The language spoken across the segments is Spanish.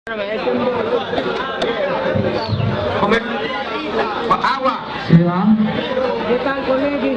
Comer agua. ¿Se va? ¿Qué tal, colegui?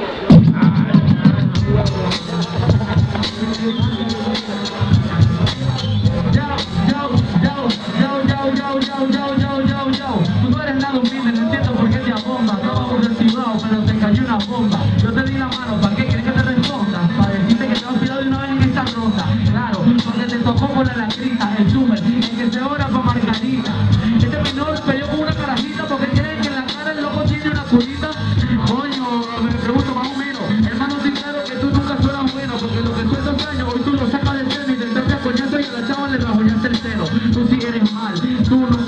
Tú no eres nada humilde, no entiendo por qué te abomba. Estábamos desigualados, pero te cayó una bomba. Yo te di la mano, ¿para qué quieres que te responda? Para decirte que te has tirado de una vez en esta ronda. Claro, porque te tocó con la lacrita, el súper, el que se ora para Margarita. Este menor peleó con una carajita porque creen que en la cara el loco tiene una curita. Coño, me pregunto más o menos. Hermano, sí, claro que tú nunca suenas bueno, porque lo que tú esos años, hoy tú lo sacas del seno y te estás a coñazo y a la chava le rajoñaste el seno. Tú sí eres mal, tú no